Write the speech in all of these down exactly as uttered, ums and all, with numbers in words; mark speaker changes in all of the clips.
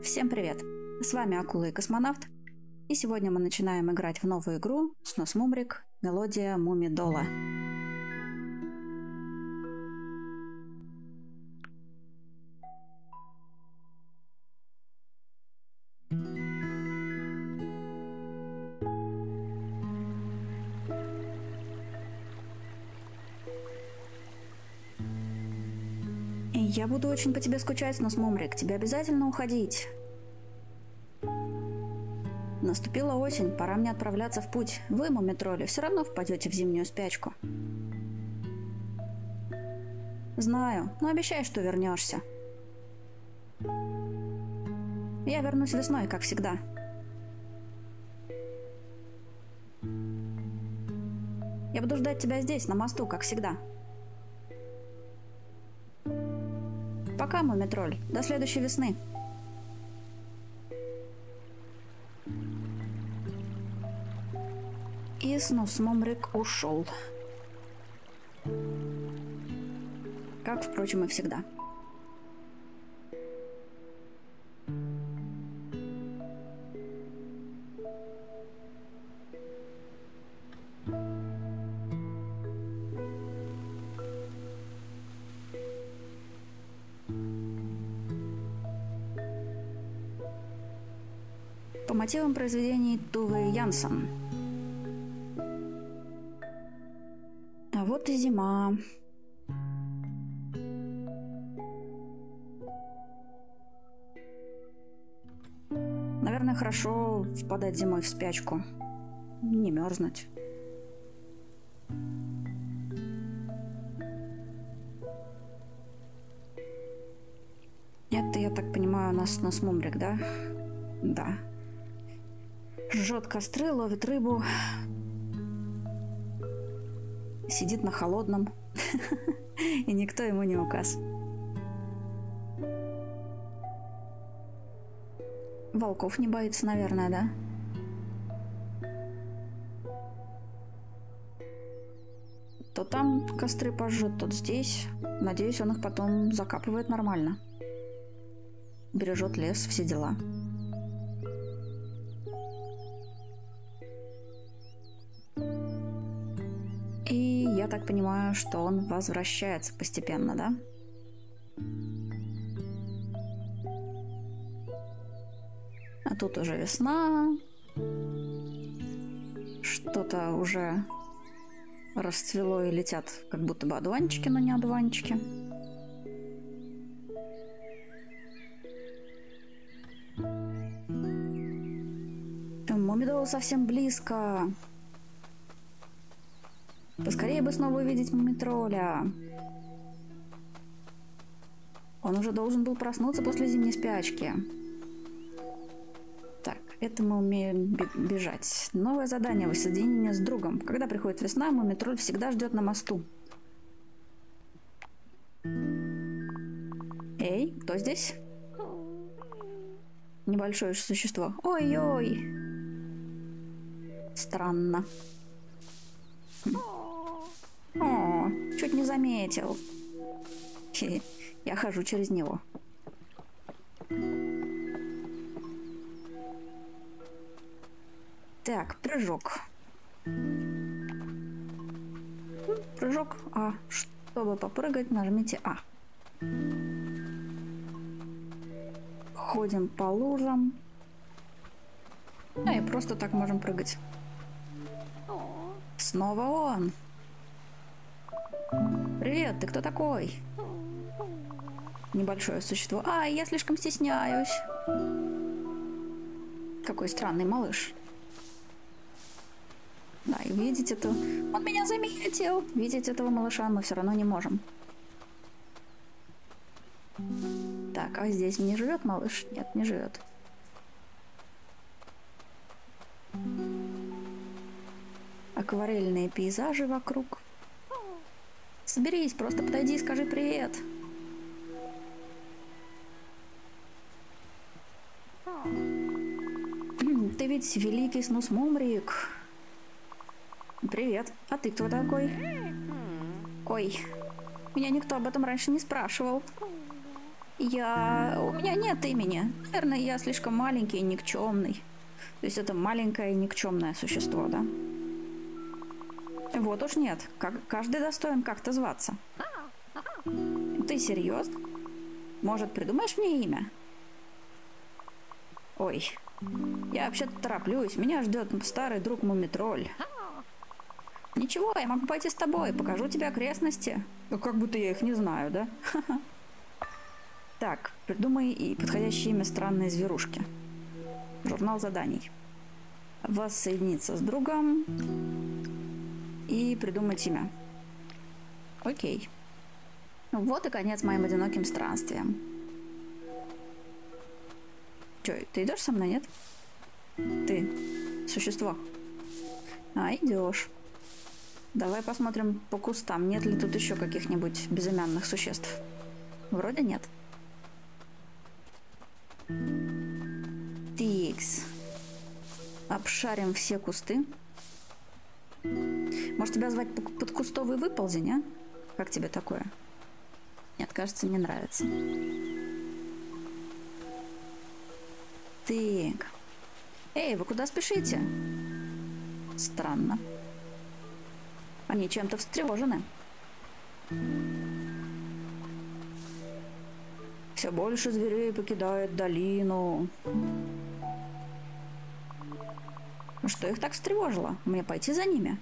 Speaker 1: Всем привет! С вами Акула и Космонавт, и сегодня мы начинаем играть в новую игру Снос Мумрик Мелодия Мумидола. Я буду очень по тебе скучать, Снос Мумрик. Тебе обязательно уходить. Наступила осень, пора мне отправляться в путь. Вы, мумитроли, все равно впадете в зимнюю спячку. Знаю, но обещай, что вернешься. Я вернусь весной, как всегда. Я буду ждать тебя здесь, на мосту, как всегда. Пока, мумитроль. До следующей весны. И Снос Мумрик ушел. Как, впрочем, и всегда. По мотивам произведений Туве Янсен. А вот и зима. Наверное, хорошо впадать зимой в спячку. Не мерзнуть. Это, я так понимаю, у нас Снос Мумрик, да? Да. Жжет костры, ловит рыбу. Сидит на холодном. И никто ему не указ. Волков не боится, наверное, да? То там костры пожжет, тот здесь. Надеюсь, он их потом закапывает нормально. Бережет лес, все дела. И я так понимаю, что он возвращается постепенно, да? А тут уже весна. Что-то уже расцвело и летят как будто бы одуванчики, но не одуванчики. Мумидол совсем близко. Поскорее бы снова увидеть мумитроля. Он уже должен был проснуться после зимней спячки. Так, это мы умеем бежать. Новое задание. Воссоединение с другом. Когда приходит весна, мумитроль всегда ждет на мосту. Эй, кто здесь? Небольшое существо. Ой-ой. Странно. О, чуть не заметил. Хе, я хожу через него. Так, прыжок. Прыжок А. Чтобы попрыгать, нажмите А. Ходим по лужам. А и просто так можем прыгать. Снова он. Привет, ты кто такой? Небольшое существо. А, я слишком стесняюсь. Какой странный малыш. Да, и видеть это... Он меня заметил. Видеть этого малыша мы все равно не можем. Так, а здесь не живет малыш? Нет, не живет. Акварельные пейзажи вокруг. Соберись, просто подойди и скажи привет. Ты ведь великий Снос Мумрик. Привет. А ты кто такой? Ой, меня никто об этом раньше не спрашивал. Я... У меня нет имени. Наверное, я слишком маленький и никчемный. То есть это маленькое и никчемное существо, да? Вот уж нет. Как... Каждый достоин как-то зваться. Ты серьезно? Может, придумаешь мне имя? Ой. Я вообще-то тороплюсь. Меня ждет старый друг Мумитроль. Ничего, я могу пойти с тобой. Покажу тебе окрестности. Ну, как будто я их не знаю, да? Так, придумай и подходящее имя странной зверушки. Журнал заданий. Воссоединиться с другом и придумать имя. Окей. Вот и конец моим одиноким странствиям. Че, ты идешь со мной, нет? Ты, существо. А, идешь. Давай посмотрим по кустам, нет ли тут еще каких-нибудь безымянных существ. Вроде нет. Тикс. Обшарим все кусты. Может, тебя звать подкустовый выползень, а? Как тебе такое? Нет, кажется, не нравится. Так. Эй, вы куда спешите? Странно. Они чем-то встревожены. Все больше зверей покидает долину. Что их так встревожило? Мне пойти за ними?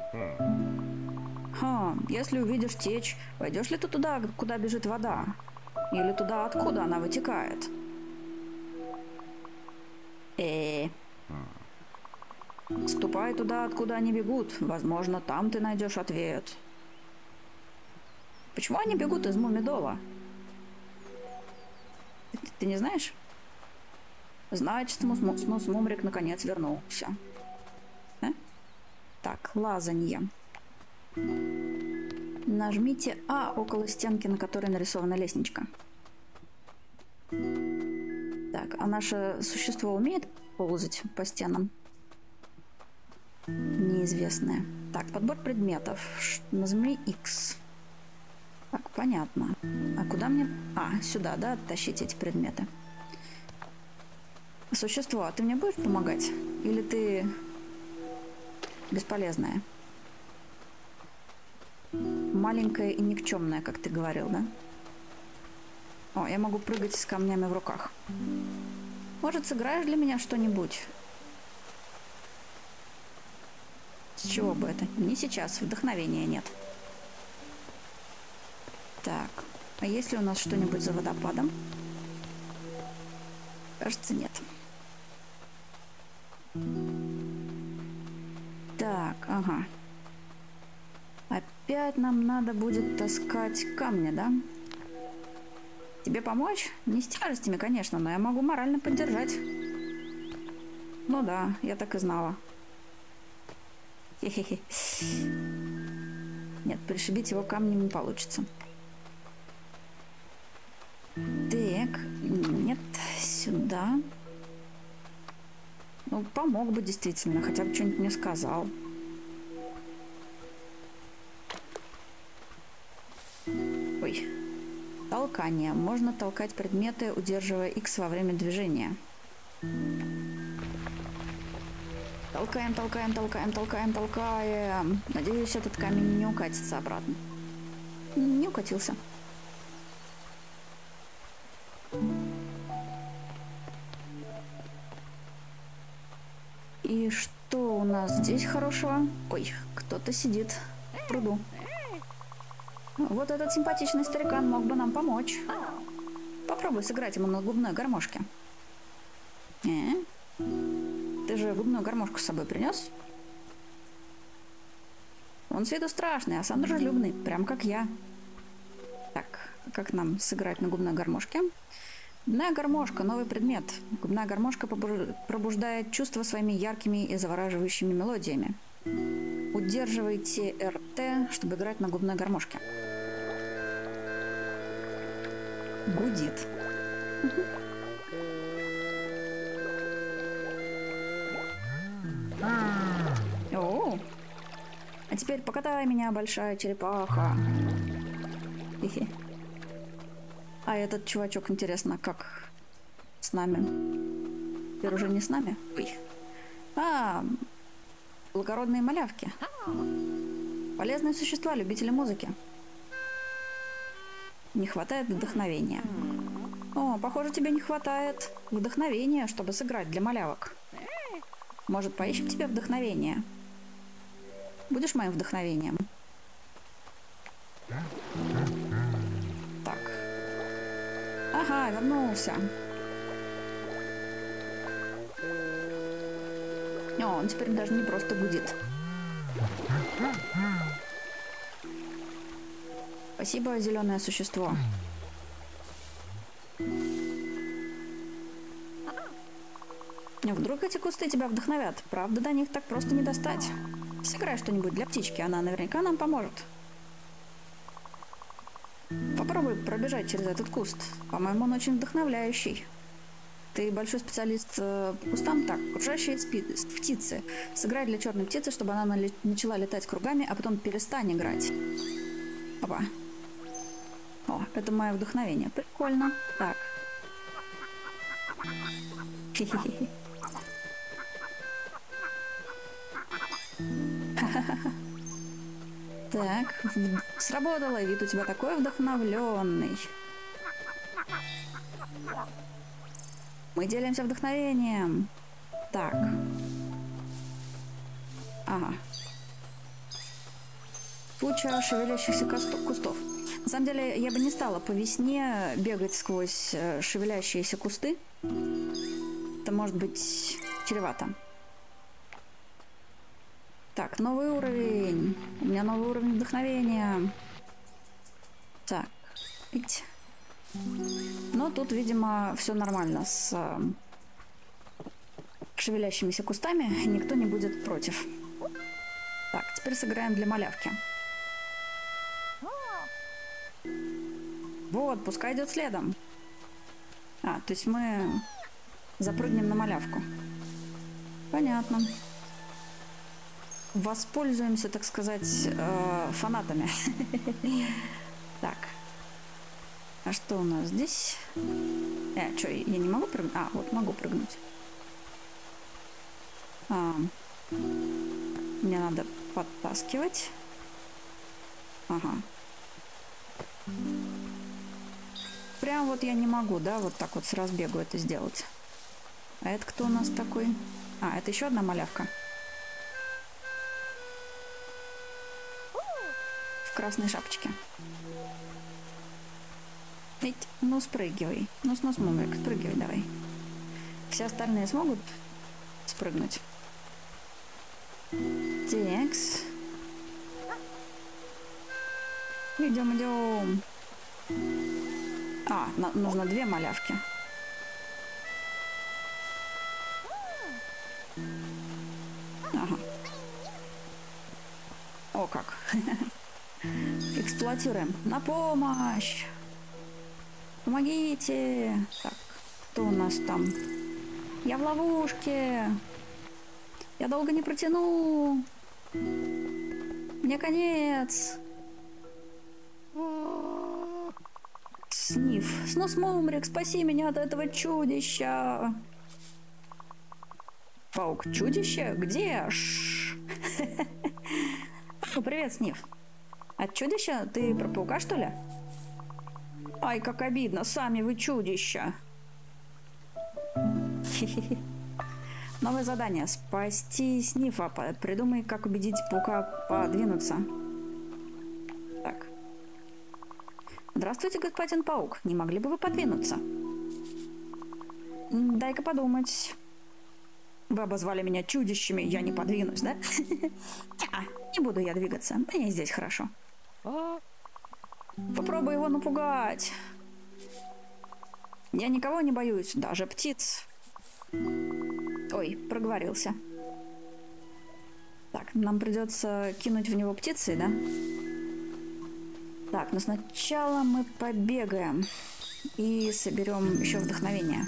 Speaker 1: Ха, если увидишь течь, пойдешь ли ты туда, куда бежит вода? Или туда, откуда она вытекает? Э. Ступай туда, откуда они бегут. Возможно, там ты найдешь ответ. Почему они бегут из Мумидола? Ты, ты не знаешь? Значит, Снус Мумрик наконец вернулся. А? Так, лазанье. Нажмите А около стенки, на которой нарисована лестничка. Так, а наше существо умеет ползать по стенам? Неизвестное. Так, подбор предметов. Нажми X. Так, понятно. А куда мне... А, сюда, да, оттащить эти предметы. Существо, а ты мне будешь помогать? Или ты бесполезная? Маленькая и никчемная, как ты говорил, да? О, я могу прыгать с камнями в руках. Может, сыграешь для меня что-нибудь? С чего бы это? Не сейчас, вдохновения нет. Так, а есть ли у нас что-нибудь за водопадом? Кажется, нет. Так, ага. Опять нам надо будет таскать камни, да? Тебе помочь? Не с тяжестями, конечно, но я могу морально поддержать. Ну да, я так и знала. Хе-хе-хе. Нет, пришибить его камнем не получится. Так, нет, сюда. Ну, помог бы действительно, хотя бы что-нибудь мне сказал. Ой. Толкание. Можно толкать предметы, удерживая X во время движения. Толкаем, толкаем, толкаем, толкаем, толкаем. Надеюсь, этот камень не укатится обратно. Не укатился. И что у нас здесь хорошего? Ой, кто-то сидит в пруду. Вот этот симпатичный старикан мог бы нам помочь. Попробуй сыграть ему на губной гармошке. Э? Ты же губную гармошку с собой принес? Он с виду страшный, а сам дружелюбный, прям как я. Так, как нам сыграть на губной гармошке? Губная гармошка – новый предмет. Губная гармошка пробуждает чувства своими яркими и завораживающими мелодиями. Удерживайте эр тэ, чтобы играть на губной гармошке. Гудит. О, а теперь покатай меня, большая черепаха. А этот чувачок, интересно, как с нами? Теперь уже не с нами? Ой. А, благородные малявки. Полезные существа, любители музыки. Не хватает вдохновения. О, похоже, тебе не хватает вдохновения, чтобы сыграть для малявок. Может, поищем тебе вдохновение? Будешь моим вдохновением? Так. Ага, вернулся. О, он теперь даже не просто гудит. Спасибо, зеленое существо. Вдруг эти кусты тебя вдохновят? Правда, до них так просто не достать. Сыграй что-нибудь для птички, она наверняка нам поможет. Попробуй пробежать через этот куст. По-моему, он очень вдохновляющий. Ты большой специалист э, по кустам. Так, кружащие спи- птицы. Сыграй для черной птицы, чтобы она нали- начала летать кругами, а потом перестань играть. Опа. О, это мое вдохновение. Прикольно. Так. Хе-хе-хе. Так, сработало, вид у тебя такой вдохновленный. Мы делимся вдохновением. Так. Ага. Куча шевелящихся кустов. На самом деле, я бы не стала по весне бегать сквозь шевелящиеся кусты. Это может быть чревато. Так, новый уровень. У меня новый уровень вдохновения. Так. Ить. Но тут, видимо, все нормально с э, шевелящимися кустами. Никто не будет против. Так, теперь сыграем для малявки. Вот, пускай идет следом. А, то есть мы запрыгнем на малявку. Понятно. Воспользуемся, так сказать, э, фанатами. Так. А что у нас здесь? Э, что, я не могу прыгнуть? А, вот могу прыгнуть. А, мне надо подтаскивать. Ага. Прям вот я не могу, да, вот так вот с разбегу это сделать. А это кто у нас такой? А, это еще одна малявка. В красной шапочке. Ведь, ну спрыгивай. Ну, снос мумрик, спрыгивай давай. Все остальные смогут спрыгнуть? Текс. Идем, идем. А, на, нужно две малявки. Ага. О, как. Эксплуатируем. На помощь! Помогите! Так, кто у нас там? Я в ловушке! Я долго не протяну! Мне конец! Сниф! Снос Мумрик, спаси меня от этого чудища! Паук, чудище? Где? Ну, привет, Сниф. От чудища? Ты про паука, что ли? Ай, как обидно, сами вы чудища. Новое задание. Спасти Снифа. Придумай, как убедить паука подвинуться. Так. Здравствуйте, господин паук. Не могли бы вы подвинуться? Дай-ка подумать. Вы обозвали меня чудищами, я не подвинусь, да? Не буду я двигаться. Мне здесь хорошо. Попробуй его напугать. Я никого не боюсь, даже птиц. Ой, проговорился. Так, нам придется кинуть в него птицы, да? Так, но сначала мы побегаем и соберем еще вдохновение.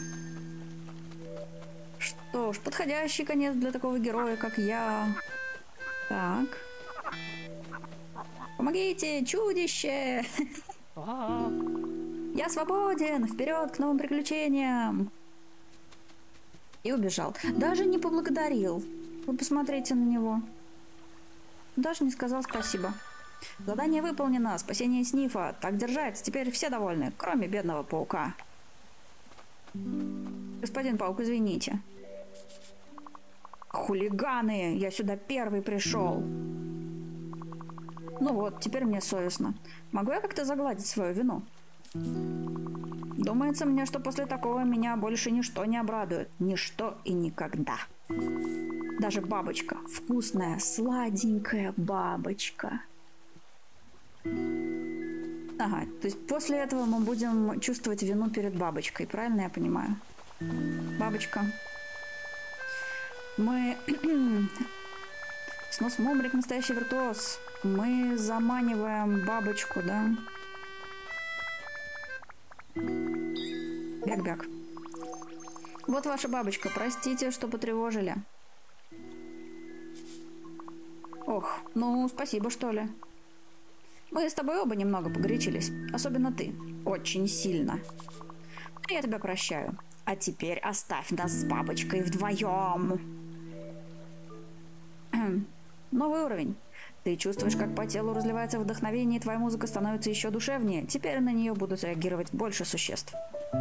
Speaker 1: Что ж, подходящий конец для такого героя, как я. Так. Помогите, чудище! Я свободен! Вперед к новым приключениям! И убежал. Даже не поблагодарил. Вы посмотрите на него. Даже не сказал спасибо. Задание выполнено. Спасение Снифа. Так держать. Теперь все довольны, кроме бедного паука. Господин паук, извините. Хулиганы! Я сюда первый пришел. Ну вот, теперь мне совестно. Могу я как-то загладить свою вину? Думается мне, что после такого меня больше ничто не обрадует. Ничто и никогда. Даже бабочка. Вкусная, сладенькая бабочка. Ага, то есть после этого мы будем чувствовать вину перед бабочкой. Правильно я понимаю? Бабочка. Мы... Снос Момрик настоящий виртуоз. Мы заманиваем бабочку, да? Бяк-бяк. Вот ваша бабочка. Простите, что потревожили. Ох, ну спасибо, что ли. Мы с тобой оба немного погорячились. Особенно ты. Очень сильно. Я тебя прощаю. А теперь оставь нас с бабочкой вдвоем. Новый уровень. Ты чувствуешь, как по телу разливается вдохновение, и твоя музыка становится еще душевнее. Теперь на нее будут реагировать больше существ.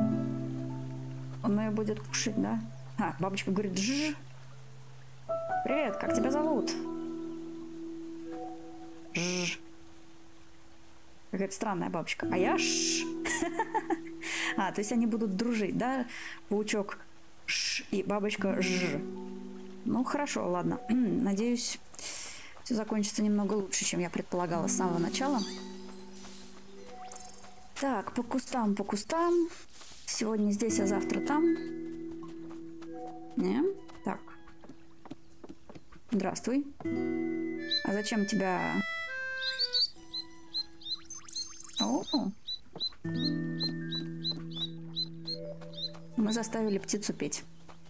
Speaker 1: Он ее будет кушать, да? А, бабочка говорит «жжж». Привет, как тебя зовут? Жжж. Какая-то странная бабочка. А я ш. А, то есть они будут дружить, да? Паучок ш и бабочка ж. Ну, хорошо, ладно. Надеюсь, все закончится немного лучше, чем я предполагала с самого начала. Так, по кустам, по кустам. Сегодня здесь, а завтра там. Не? Так. Здравствуй. А зачем тебя... О, мы заставили птицу петь.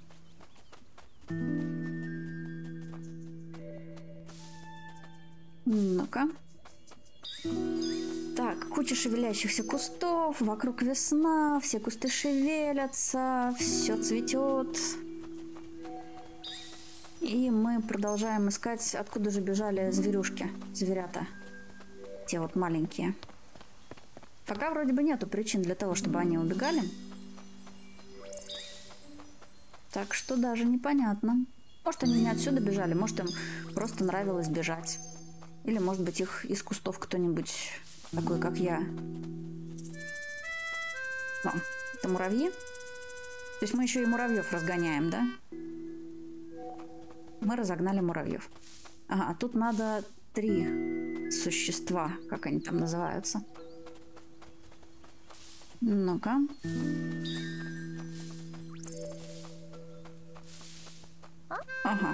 Speaker 1: Ну-ка. Так, куча шевелящихся кустов, вокруг весна, все кусты шевелятся, все цветет. И мы продолжаем искать, откуда же бежали зверюшки, зверята. Те вот маленькие. Пока вроде бы нету причин для того, чтобы они убегали. Так что даже непонятно. Может, они не отсюда бежали, может, им просто нравилось бежать. Или, может быть, их из кустов кто-нибудь такой, как я. О, это муравьи? То есть мы еще и муравьев разгоняем, да? Мы разогнали муравьев. Ага, тут надо три существа, как они там называются. Ну-ка. Ага.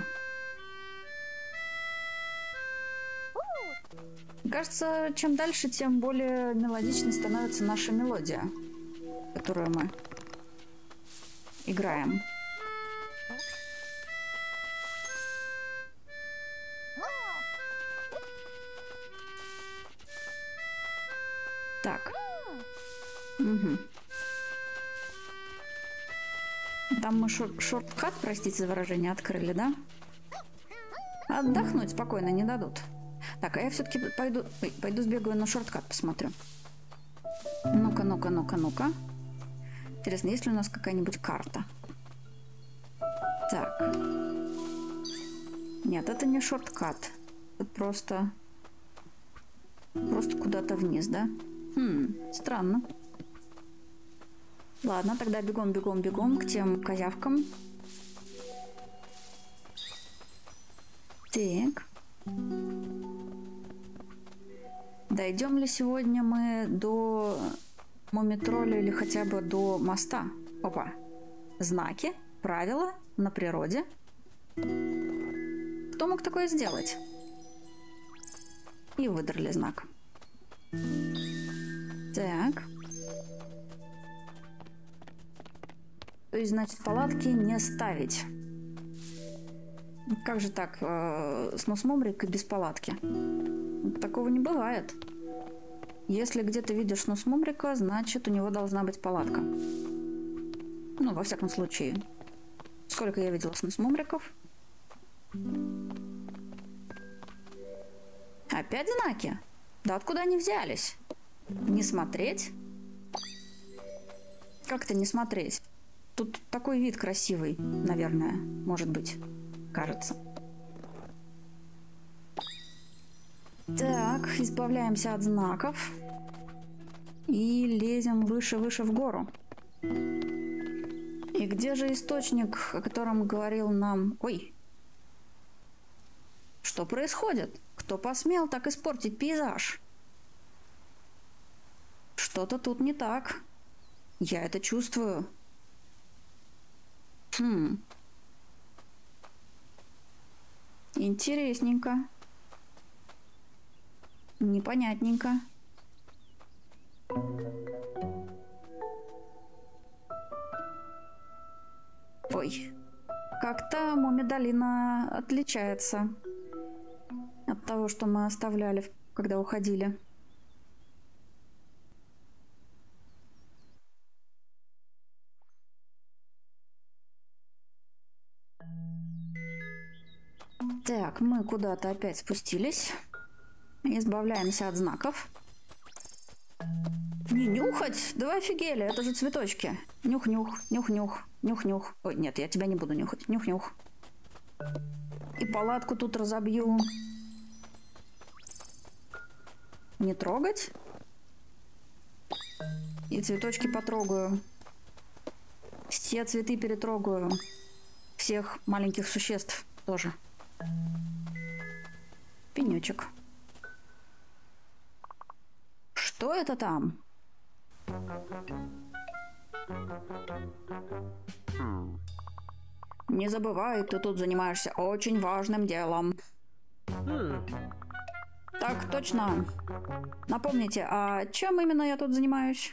Speaker 1: Кажется, чем дальше, тем более мелодичной становится наша мелодия, которую мы играем. Так. Угу. Там мы шор- шорткат, простите за выражение, открыли, да? Отдохнуть спокойно не дадут. Так, а я все-таки пойду, ой, пойду сбегаю на шорткат, посмотрю. Ну-ка, ну-ка, ну-ка, ну-ка. Интересно, есть ли у нас какая-нибудь карта? Так. Нет, это не шорткат. Это просто... Просто куда-то вниз, да? Хм, странно. Ладно, тогда бегом, бегом, бегом к тем козявкам. Так. Дойдем ли сегодня мы до мумитроля или хотя бы до моста? Опа. Знаки, правила на природе. Кто мог такое сделать? И выдрали знак. Так. То есть, значит, палатки не ставить. Как же так? Э, снос Момрик и без палатки. Такого не бывает. Если где-то видишь снусмумрика, значит, у него должна быть палатка. Ну, во всяком случае. Сколько я видела снусмумриков? Опять знаки? Да откуда они взялись? Не смотреть? Как-то не смотреть. Тут такой вид красивый, наверное, может быть, кажется. Так, избавляемся от знаков. И лезем выше-выше в гору. И где же источник, о котором говорил нам... Ой! Что происходит? Кто посмел так испортить пейзаж? Что-то тут не так. Я это чувствую. Хм. Интересненько. Непонятненько. Ой. Как-то Мумидолина отличается от того, что мы оставляли, когда уходили. Так, мы куда-то опять спустились. Избавляемся от знаков. Не нюхать? Да вы офигели, это же цветочки. Нюх-нюх, нюх-нюх, нюх-нюх. Ой, нет, я тебя не буду нюхать. Нюх-нюх. И палатку тут разобью. Не трогать? И цветочки потрогаю. Все цветы перетрогаю. Всех маленьких существ тоже. Пенечек. Что это там? Не забывай, ты тут занимаешься очень важным делом. Так, точно. Напомните, а чем именно я тут занимаюсь?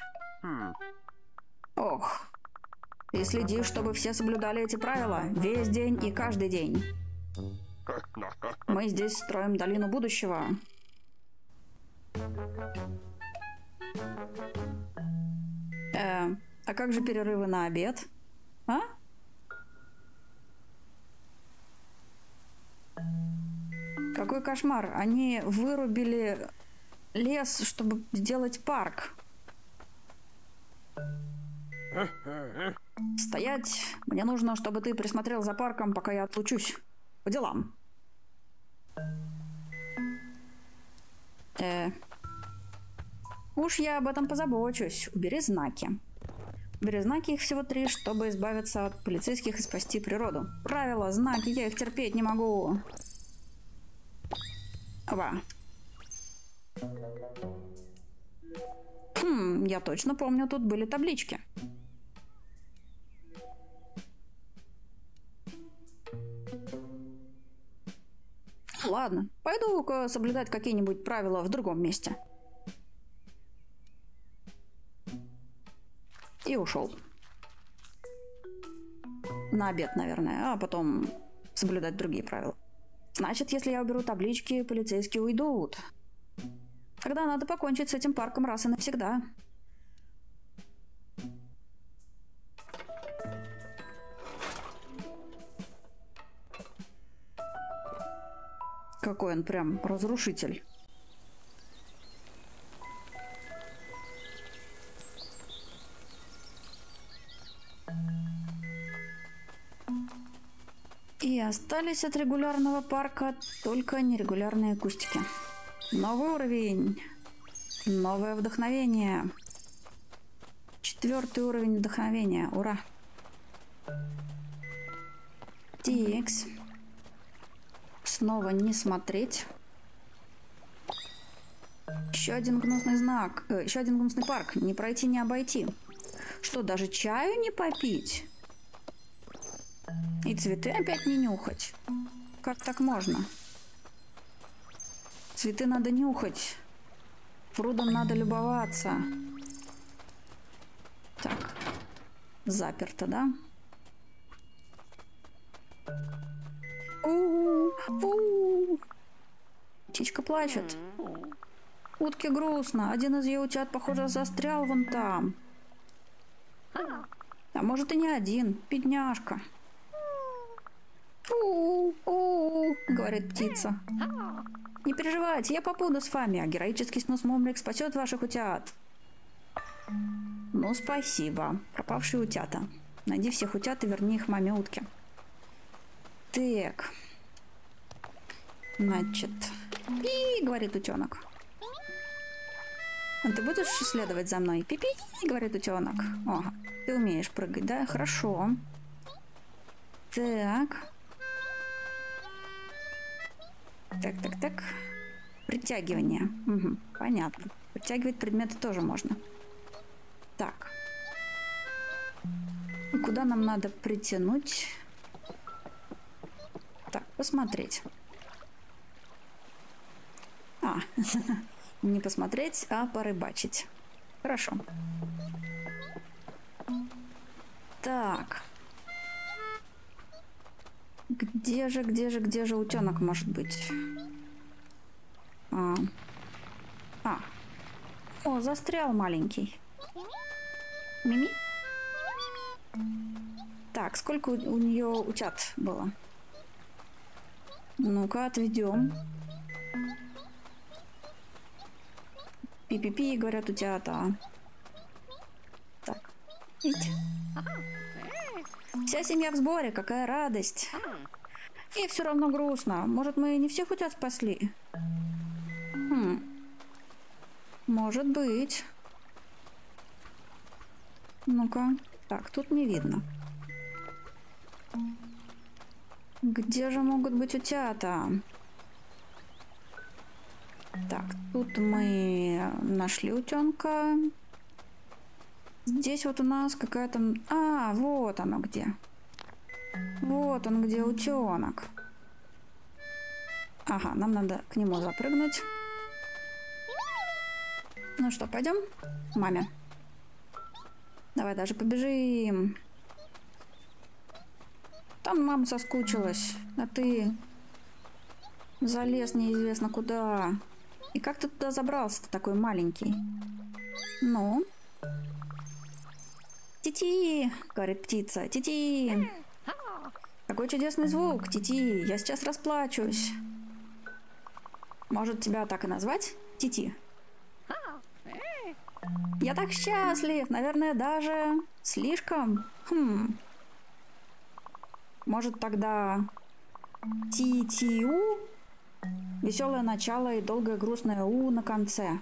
Speaker 1: Ох. И следи, чтобы все соблюдали эти правила весь день и каждый день. Мы здесь строим долину будущего. Э, а как же перерывы на обед? А? Какой кошмар. Они вырубили лес, чтобы сделать парк. Стоять! Мне нужно, чтобы ты присмотрел за парком, пока я отлучусь. По делам. Э, уж я об этом позабочусь. Убери знаки. Убери знаки, их всего три, чтобы избавиться от полицейских и спасти природу. Правила, знаки, я их терпеть не могу. Опа. Хм, я точно помню, тут были таблички. Ладно, пойду-ка соблюдать какие-нибудь правила в другом месте. И ушел. На обед, наверное, а потом соблюдать другие правила. Значит, если я уберу таблички, полицейские уйдут. Тогда надо покончить с этим парком раз и навсегда. Какой он прям разрушитель. И остались от регулярного парка только нерегулярные кустики. Новый уровень. Новое вдохновение. Четвертый уровень вдохновения. Ура. Тикс. Снова не смотреть. Еще один гнусный знак. Э, еще один гнусный парк. Не пройти, не обойти. Что, даже чаю не попить? И цветы опять не нюхать. Как так можно? Цветы надо нюхать. Прудом надо любоваться. Так. Заперто, да? У-у-у. Птичка плачет. Утке грустно. Один из ее утят, похоже, застрял вон там. А может и не один. Бедняжка. «У-у-у», говорит птица. «Не переживайте, я побуду с вами, а героический снус Мумрик спасет ваших утят». «Ну, спасибо. Пропавшие утята. Найди всех утят и верни их маме утке». Так. Значит... «Пи», говорит утенок. «А ты будешь следовать за мной?» «Пи-пи», говорит утенок. Ага, ты умеешь прыгать, да? Хорошо. Так. Так, так, так. Притягивание. Угу, понятно. Притягивать предметы тоже можно. Так. И куда нам надо притянуть? Так, посмотреть. А, не посмотреть, а порыбачить. Хорошо. Так. Где же, где же, где же утенок может быть? А. а. О, застрял маленький. Мими? Так, сколько у, у нее утят было? Ну-ка, отведем. Пи-пи-пи, говорят утята. Так, идите. Вся семья в сборе, какая радость. И все равно грустно. Может, мы не всех утят спасли? Хм. Может быть. Ну-ка. Так, тут не видно. Где же могут быть утята? Так, тут мы нашли утенка. Здесь вот у нас какая-то... А, вот оно где. Вот он где, утенок. Ага, нам надо к нему запрыгнуть. Ну что, пойдем к маме? Давай даже побежим. Там мама соскучилась, а ты залез неизвестно куда. И как ты туда забрался-то такой маленький? Ну? Ти-ти, говорит птица, ти-ти. Какой чудесный звук, ти-ти, я сейчас расплачусь. Может, тебя так и назвать? Ти-ти. Я так счастлив, наверное, даже слишком. Хм. Может, тогда Ти-ти-у? Веселое начало и долгое грустное У на конце.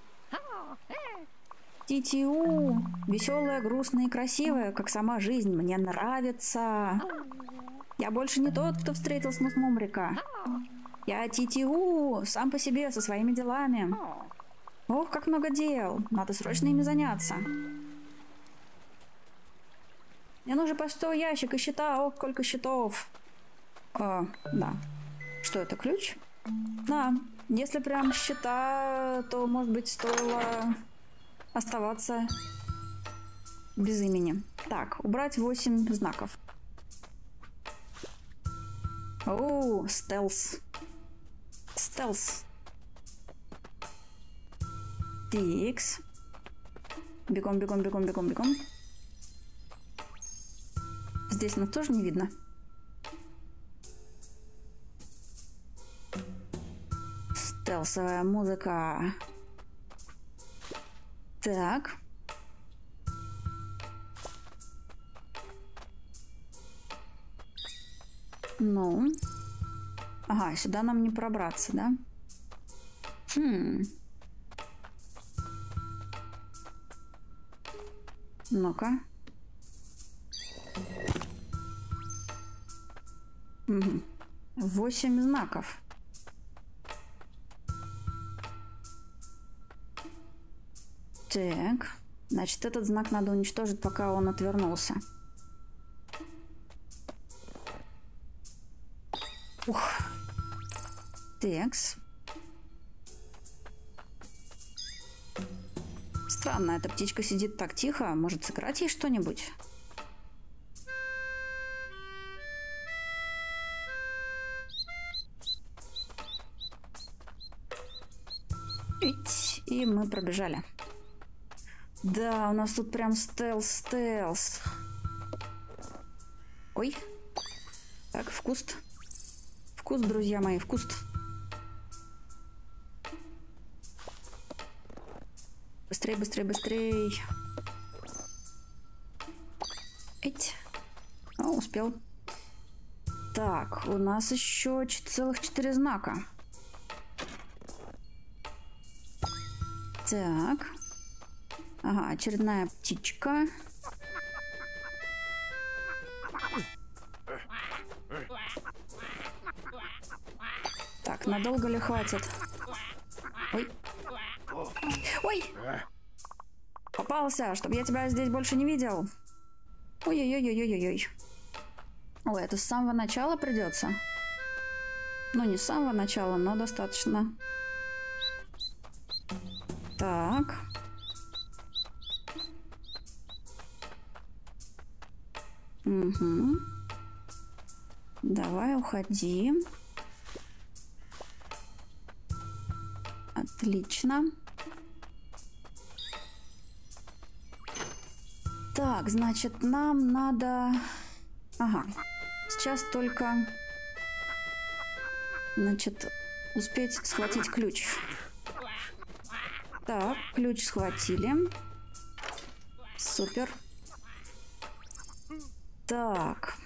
Speaker 1: Ти-ти-у. Веселое, грустное и красивое, как сама жизнь. Мне нравится. Я больше не тот, кто встретил снус Мумрика. Я Ти-ти-у, сам по себе, со своими делами. Ох, как много дел. Надо срочно ими заняться. Мне нужен почтовый ящик и счета. Ох, сколько счетов. О, да. Что это, ключ? Да. Если прям счета, то, может быть, стоило оставаться без имени. Так, убрать восемь знаков. О, стелс. Стелс. Тикс. Бегом, бегом, бегом, бегом, бегом. Здесь нас тоже не видно. Стелсовая музыка. Так. Ну. Ага, сюда нам не пробраться, да? Хм. Ну-ка. Угу. Восемь знаков. Так. Значит, этот знак надо уничтожить, пока он отвернулся. Ух. Текс. Странно, эта птичка сидит так тихо. Может, сыграть ей что-нибудь? Ить. и мы пробежали. Да, у нас тут прям стелс-стелс. Ой. Так, в куст. В куст, друзья мои, в куст. Быстрей, быстрей, быстрей. Эть. О, успел. Так, у нас еще целых четыре знака. Так. Ага, очередная птичка. Так, надолго ли хватит? Ой. Ой! Попался, чтобы я тебя здесь больше не видел. Ой-ой-ой-ой-ой-ой. Ой, это с самого начала придется? Ну, не с самого начала, но достаточно. Так. Угу. Давай, уходи. Отлично. Так, значит, нам надо... Ага. Сейчас только... Значит, успеть схватить ключ. Так, ключ схватили. Супер. Так.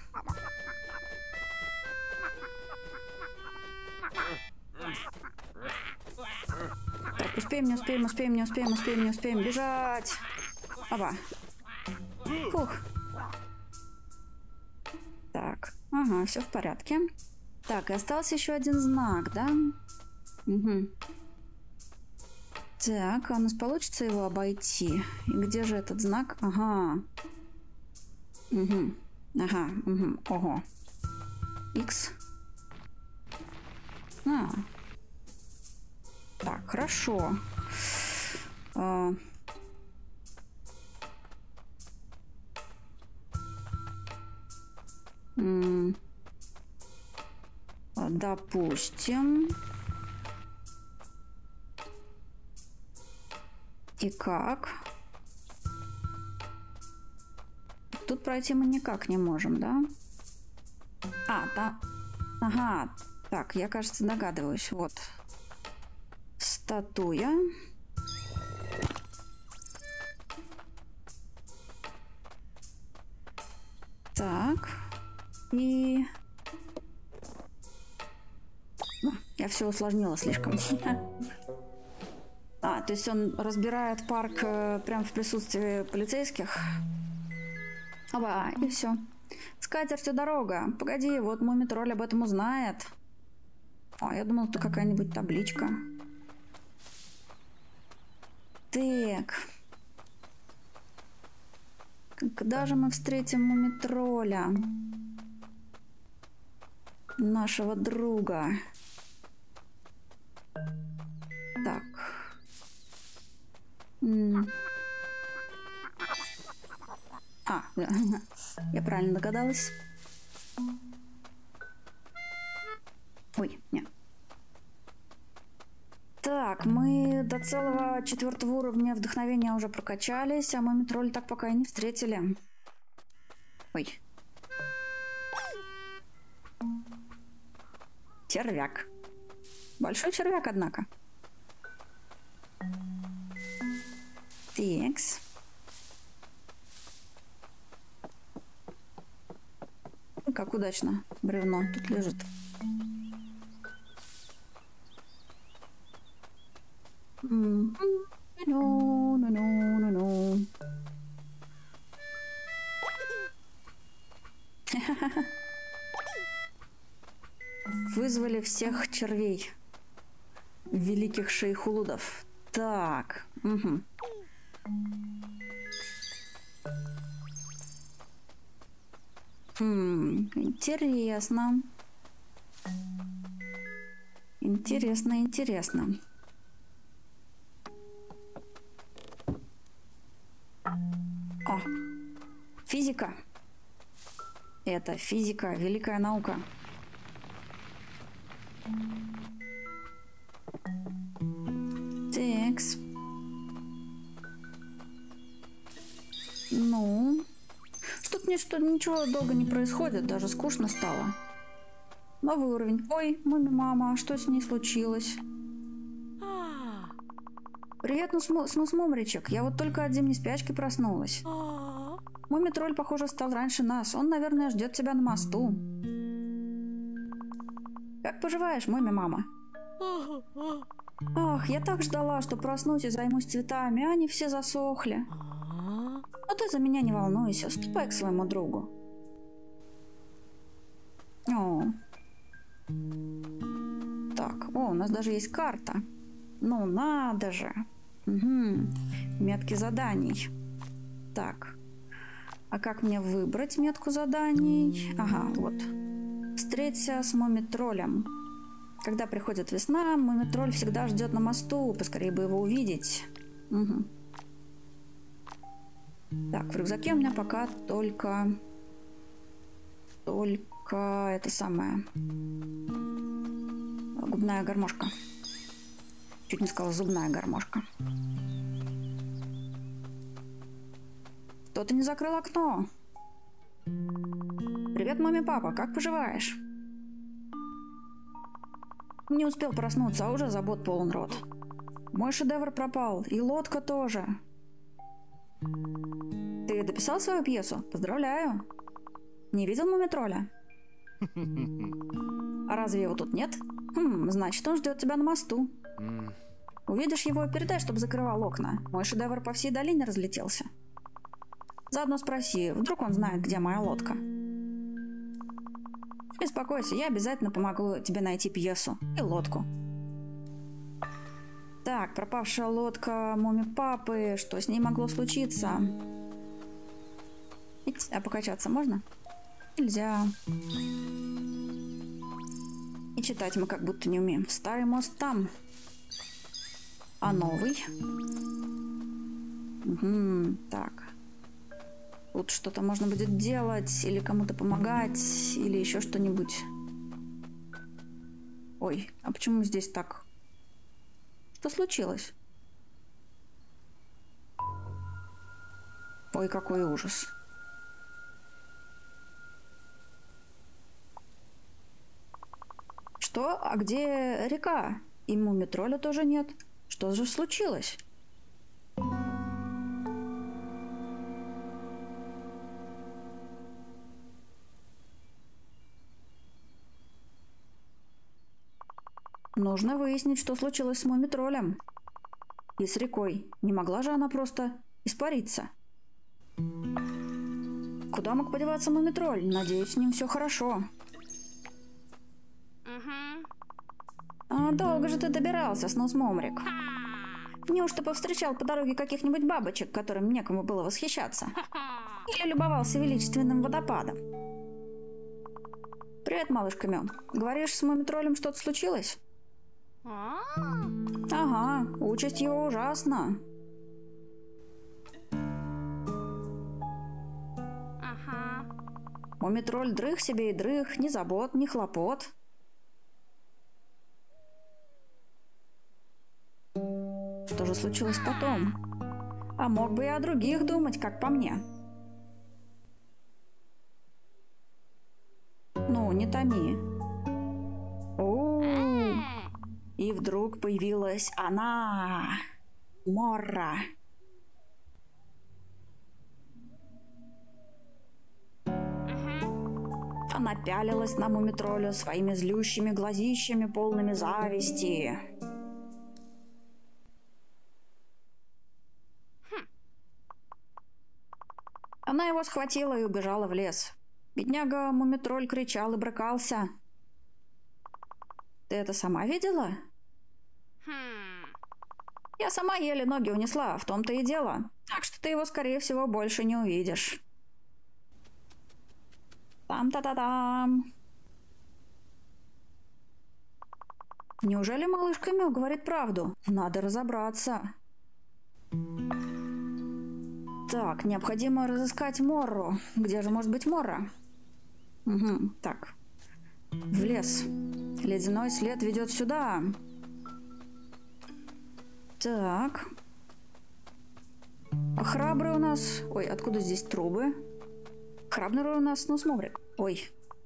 Speaker 1: Так, успеем, не успеем, успеем, не успеем, успеем, не успеем. Бежать. Опа. Фух. Так. Ага, все в порядке. Так, и остался еще один знак, да? Угу. Так, а у нас получится его обойти? И где же этот знак? Ага. Угу. Ага, угу. Ого. X. А. Так, хорошо. А. М. Допустим. И как? Тут пройти мы никак не можем, да? А, да. Ага. Так, я, кажется, догадываюсь. Вот. Статуя. Так. И... Я все усложнила слишком. А, то есть он разбирает парк э, прямо в присутствии полицейских. Оба, и все. С катертью дорога. Погоди, вот Мумий-тролль об этом узнает. О, я думала, это какая-нибудь табличка. Так. Когда же мы встретим Мумий-тролля? Нашего друга. Так. М. А, я правильно догадалась. Ой, нет. Так, мы до целого четвертого уровня вдохновения уже прокачались, а Мумий-тролль так пока и не встретили. Ой. Червяк. Большой червяк, однако. Текс. Как удачно бревно тут лежит. Ну-ну-ну-ну-ну. Вызвали всех червей. Великих шейхулудов. Так. Угу. Хм, интересно. Интересно, интересно. О, физика. Это физика, великая наука. Текс. Ну, что-то мне что ничего долго не происходит, даже скучно стало. Новый уровень. Ой, муми-мама, что с ней случилось? Привет, Снусмумричек. Я вот только от зимней спячки проснулась. Муми-тролль, похоже, встал раньше нас. Он, наверное, ждет тебя на мосту. Как поживаешь, муми-мама? Ах, я так ждала, что проснусь и займусь цветами, а они все засохли. Но ты за меня не волнуйся, ступай к своему другу. О. Так, о, у нас даже есть карта. Ну, надо же. Угу. Метки заданий. Так. А как мне выбрать метку заданий? Ага, вот. Встреться с муми-троллем. Когда приходит весна, муми-тролль всегда ждет на мосту. Поскорее бы его увидеть. Угу. Так, в рюкзаке у меня пока только... Только это самое... Губная гармошка. Чуть не сказала зубная гармошка. Кто-то не закрыл окно. Привет, маме, папа, как поживаешь? Не успел проснуться, а уже забот полон рот. Мой шедевр пропал, и лодка тоже. Ты дописал свою пьесу? Поздравляю. Не видел муми-тролля? А разве его тут нет? Хм, значит, он ждет тебя на мосту. Увидишь его, передай, чтобы закрывал окна. Мой шедевр по всей долине разлетелся. Заодно спроси, вдруг он знает, где моя лодка. Не беспокойся, я обязательно помогу тебе найти пьесу и лодку. Так, пропавшая лодка муми-папы. Что с ней могло случиться? А покачаться можно? Нельзя. И читать мы как будто не умеем. Старый мост там. А новый? Угу, так. Тут что-то можно будет делать, или кому-то помогать, или еще что-нибудь. Ой, а почему здесь так? Что случилось? Ой, какой ужас. Что? А где река? И муми-тролля тоже нет. Что же случилось? Нужно выяснить, что случилось с муми-троллем. И с рекой. Не могла же она просто испариться? Куда мог подеваться муми-тролль? Надеюсь, с ним все хорошо. А долго же ты добирался, Снусмумрик? Неужто повстречал по дороге каких-нибудь бабочек, которым некому было восхищаться? Или любовался величественным водопадом? Привет, малышка Мё. Говоришь, с муми-троллем что-то случилось? Ага, участь его ужасна. Муми-тролль дрых себе и дрых, ни забот, ни хлопот. Что же случилось потом? А мог бы и о других думать, как по мне. Ну, не томи. О-о-о. И вдруг появилась она, Морра. Она пялилась на муми-тролля своими злющими глазищами, полными зависти. Она его схватила и убежала в лес. Бедняга муми-тролль кричал и брыкался. Ты это сама видела? Я сама еле ноги унесла, в том-то и дело. Так что ты его, скорее всего, больше не увидишь. Там-та-та-там. Неужели малышка Мё говорит правду? Надо разобраться. Так, необходимо разыскать Морру. Где же может быть Морра? Угу, так. В лес. Ледяной след ведет сюда. Так. А храбрый у нас... Ой, откуда здесь трубы? Храбрый у нас, ну, смоврик. Ой.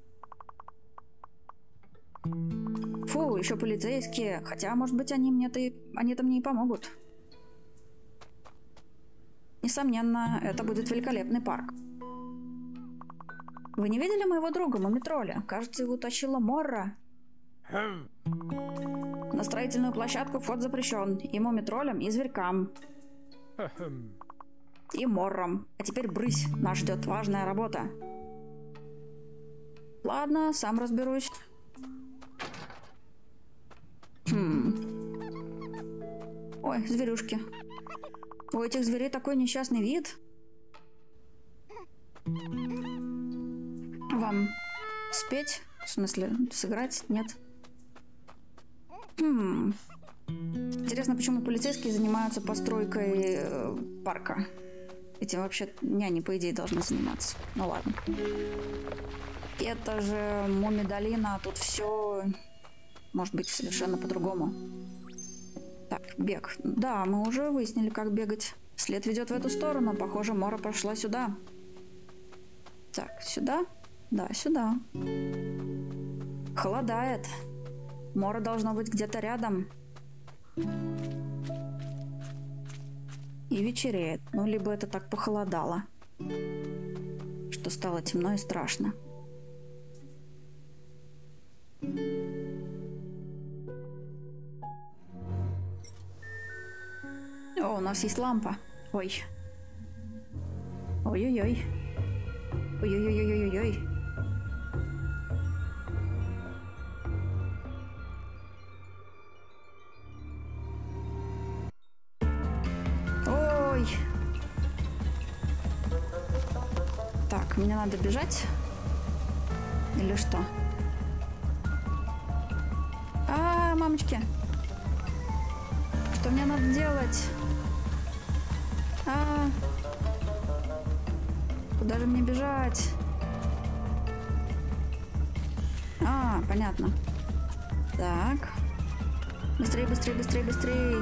Speaker 1: Фу, еще полицейские. Хотя, может быть, они мне-то и... они-то мне и помогут. Несомненно, это будет великолепный парк. Вы не видели моего друга, Мумитроля? Кажется, его утащила Морра. На строительную площадку вход запрещен. И Мумитролям, и зверькам. И Моррам. А теперь брысь, нас ждет важная работа. Ладно, сам разберусь. Хм. Ой, зверюшки. У этих зверей такой несчастный вид. Вам спеть? В смысле, сыграть? Нет? Хм. Интересно, почему полицейские занимаются постройкой э, парка? Этим вообще няни, по идее, должны заниматься. Ну ладно. Это же Мумидолина, тут все может быть совершенно по-другому. Так, бег. Да, мы уже выяснили, как бегать. След ведет в эту сторону. Похоже, Мора пошла сюда. Так, сюда? Да, сюда. Холодает. Мора должно быть где-то рядом. И вечереет. Ну, либо это так похолодало, что стало темно и страшно. О, у нас есть лампа. Ой. Ой-ой-ой. Ой-ой-ой-ой-ой-ой. Ой. Так, мне надо бежать? Или что? А, мамочки. Что мне надо делать? А, куда же мне бежать? А, понятно. Так. Быстрее, быстрее, быстрее, быстрее.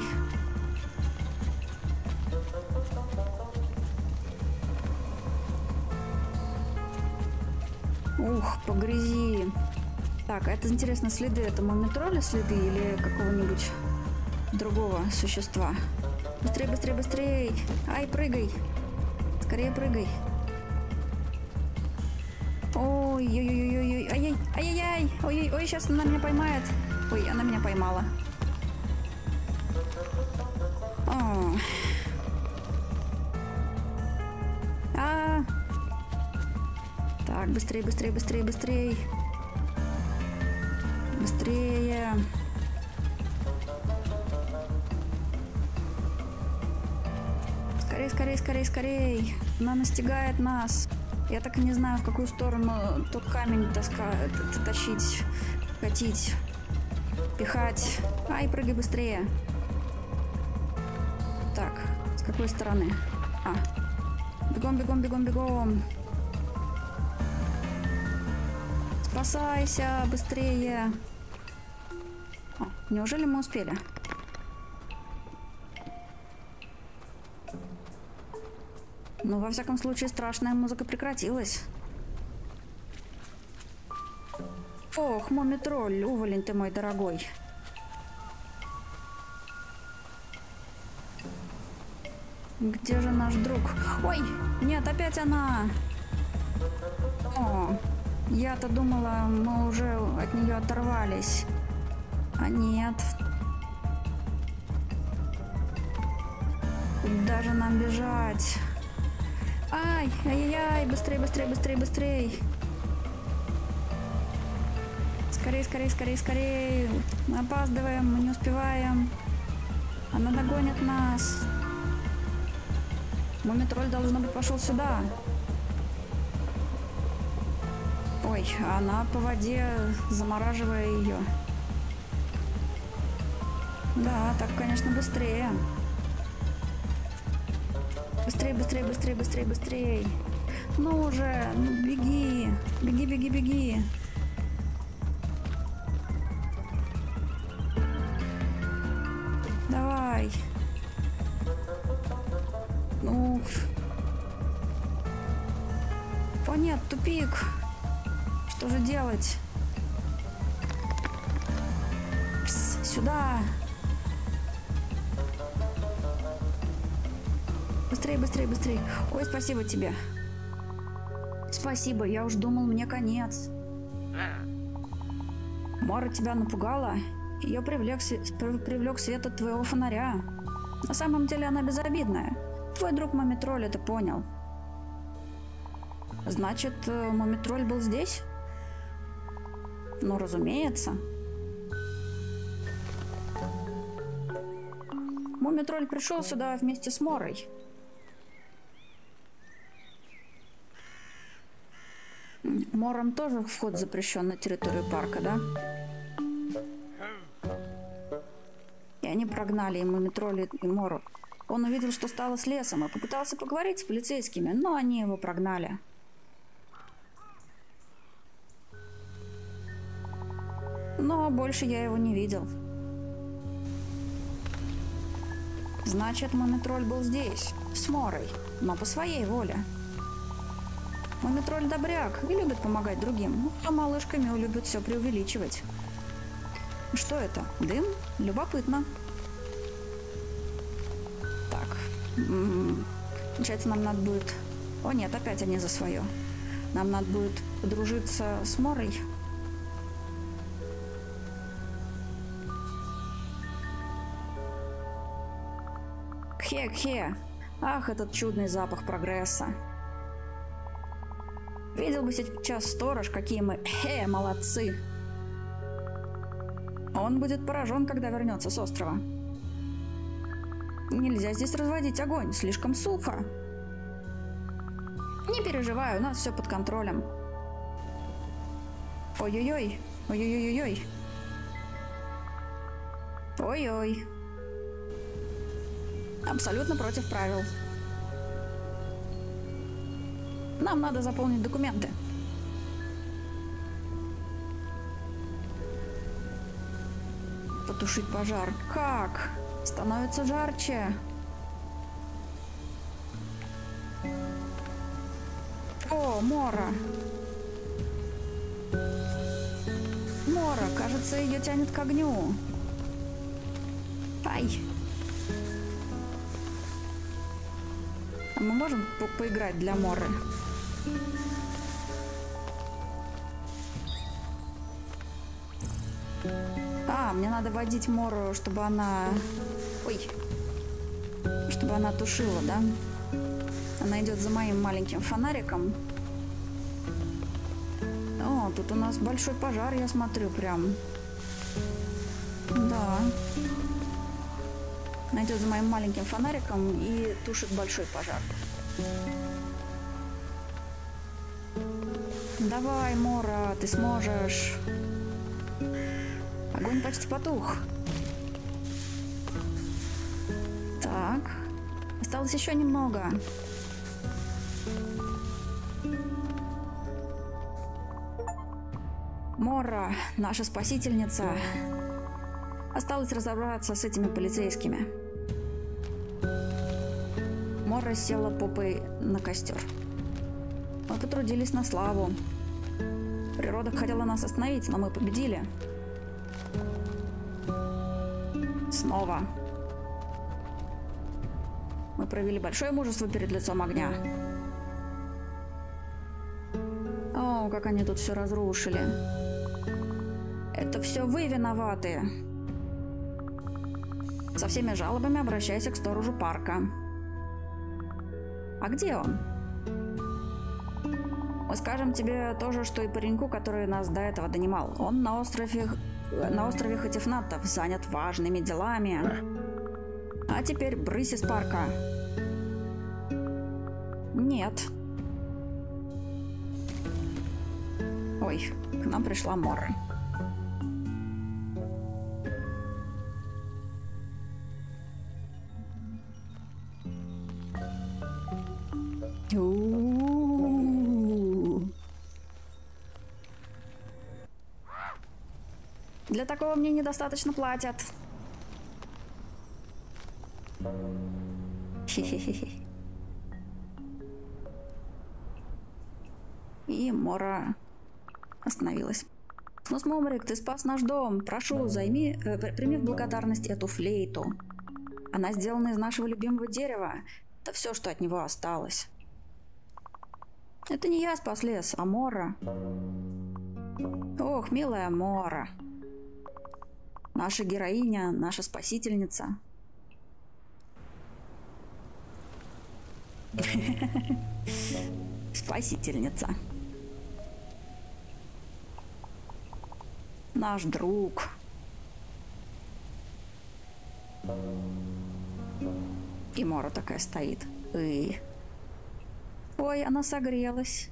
Speaker 1: Ух, по грязи. Так, а это интересно, следы это Мумитроля следы или какого-нибудь другого существа? Быстрее, быстрее, быстрее. Ай, прыгай. Скорее прыгай. Ой, ой, ой, ой, ой, ай, ай, ай, ай, ой, ой, сейчас она меня поймает. Ой, она меня поймала. О. А. Так, быстрее, быстрее, быстрее, быстрее. Быстрее. Скорей, скорей, скорей, скорей. Она настигает нас. Я так и не знаю, в какую сторону тот камень таскать, тащить, катить, пихать. Ай, прыгай быстрее. Так, с какой стороны? А, бегом, бегом, бегом, бегом. Спасайся, быстрее. О, неужели мы успели? Ну, во всяком случае, страшная музыка прекратилась. Ох, Мумитроль, уволень ты мой дорогой. Где же наш друг? Ой, нет, опять она. О, я-то думала, мы уже от нее оторвались. А нет. Куда же нам бежать? Ай, ай-яй-яй, быстрее, быстрее, быстрее, быстрее. Скорей, скорей, скорей, скорей. Мы опаздываем, мы не успеваем. Она догонит нас. Мумитроль, должно быть, пошел сюда. Ой, она по воде, замораживая ее. Да, так, конечно, быстрее. Быстрее, быстрее, быстрее, быстрее, быстрее. Ну уже, ну беги. Беги, беги, беги. Давай. тупик. Что же делать? Пс, сюда. Быстрее, быстрее, быстрее. Ой, спасибо тебе. Спасибо, я уж думал, мне конец. Мора тебя напугала? Ее привлек, привлек свет от твоего фонаря. На самом деле она безобидная. Твой друг Мумитроль это понял. Значит, Мумитроль был здесь? Ну, разумеется. Мумитроль пришел сюда вместе с Морой. Морам тоже вход запрещен на территорию парка, да? И они прогнали и Мумитроля, и Мору. Он увидел, что стало с лесом, и попытался поговорить с полицейскими, но они его прогнали. Но больше я его не видел. Значит, Мумитроль был здесь, с Морой, но по своей воле. Мумитроль добряк и любит помогать другим, а малышка Мю любит все преувеличивать. Что это? Дым? Любопытно. Так. М-м-м. Получается, нам надо будет... О нет, опять они за свое. Нам надо будет подружиться с Морой. Кхе-кхе. Ах, этот чудный запах прогресса. Видел бы сейчас сторож, какие мы, хе, молодцы. Он будет поражен, когда вернется с острова. Нельзя здесь разводить огонь, слишком сухо. Не переживай, у нас все под контролем. Ой-ой-ой, ой-ой-ой-ой. Ой-ой. Абсолютно против правил. Нам надо заполнить документы. Потушить пожар. Как? Становится жарче. О, Мора. Мора, кажется, ее тянет к огню. Ай. А мы можем по поиграть для Моры? А, мне надо водить Мору, чтобы она... Ой. Чтобы она тушила, да? Она идет за моим маленьким фонариком. О, тут у нас большой пожар, я смотрю, прям. Да. Она идет за моим маленьким фонариком и тушит большой пожар. Давай, Мора, ты сможешь. Огонь почти потух. Так. Осталось еще немного. Мора, наша спасительница. Осталось разобраться с этими полицейскими. Мора села попой на костер. Мы потрудились на славу. Природа хотела нас остановить, но мы победили. Снова. Мы проявили большое мужество перед лицом огня. О, как они тут все разрушили. Это все вы виноваты. Со всеми жалобами обращайся к сторожу парка. А где он? Мы скажем тебе то же, что и пареньку, который нас до этого донимал. Он на острове, на острове Хатифнатов занят важными делами. А теперь брысь из парка. Нет. Ой, к нам пришла Мора. Для такого мне недостаточно платят. Хе-хе-хе. И Мора остановилась. Снус Мумрик, ты спас наш дом. Прошу, займи, э, прими в благодарность эту флейту. Она сделана из нашего любимого дерева. Это все, что от него осталось. Это не я спас лес, а Мора. Ох, милая Мора. Наша героиня, наша спасительница. Спасительница. Наш друг. И Мора такая стоит. И... Ой, она согрелась.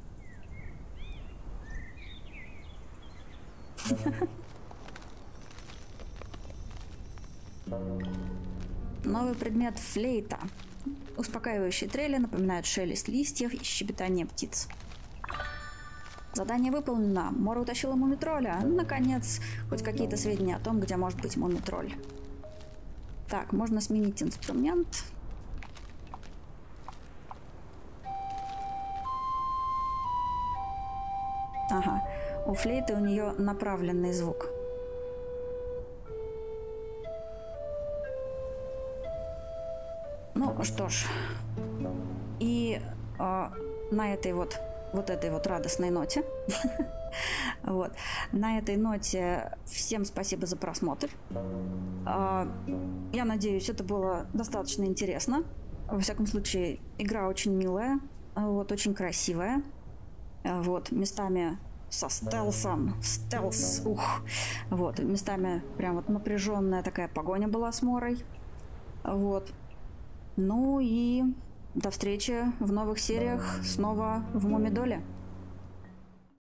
Speaker 1: Новый предмет флейта. Успокаивающие трели напоминают шелест листьев и щебетание птиц. Задание выполнено. Мора утащила мумитролля. Наконец, хоть какие-то сведения о том, где может быть мумитроль. Так, можно сменить инструмент. Ага, у флейты у нее направленный звук. Ну что ж, и э, на этой вот, вот этой вот радостной ноте, вот, на этой ноте всем спасибо за просмотр. Э, я надеюсь, это было достаточно интересно. Во всяком случае, игра очень милая, вот, очень красивая. Вот, местами со стелсом, стелс, ух, вот, местами прям вот напряженная такая погоня была с Морой, вот. Ну и до встречи в новых сериях снова в Мумидоле.